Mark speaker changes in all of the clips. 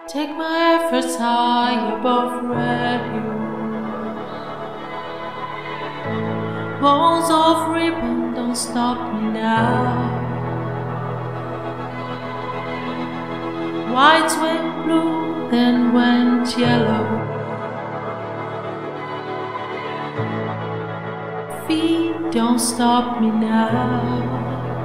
Speaker 1: Take my efforts high above refuse. Balls of ribbon, don't stop me now. White went blue, then went yellow. Feet, don't stop me now.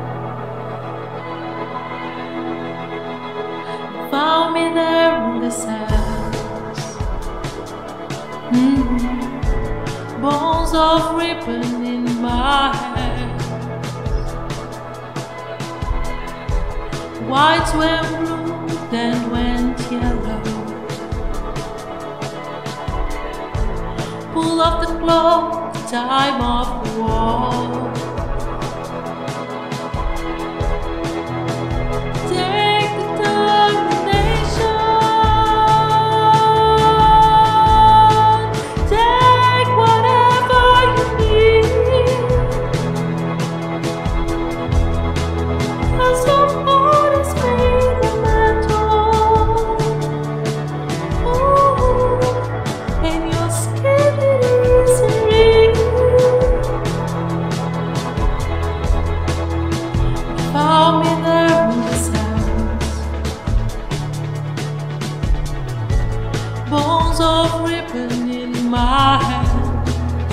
Speaker 1: Found me there in the sands. Balls of ribbon in my hands. White went blue, then went yellow. Pull off the clock, the time of the wall. Found me there in the sands. Bones of ribbon in my hands.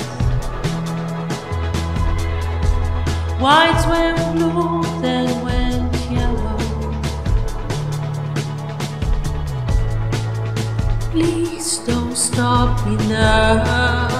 Speaker 1: White went blue, then went yellow. Please don't stop me now.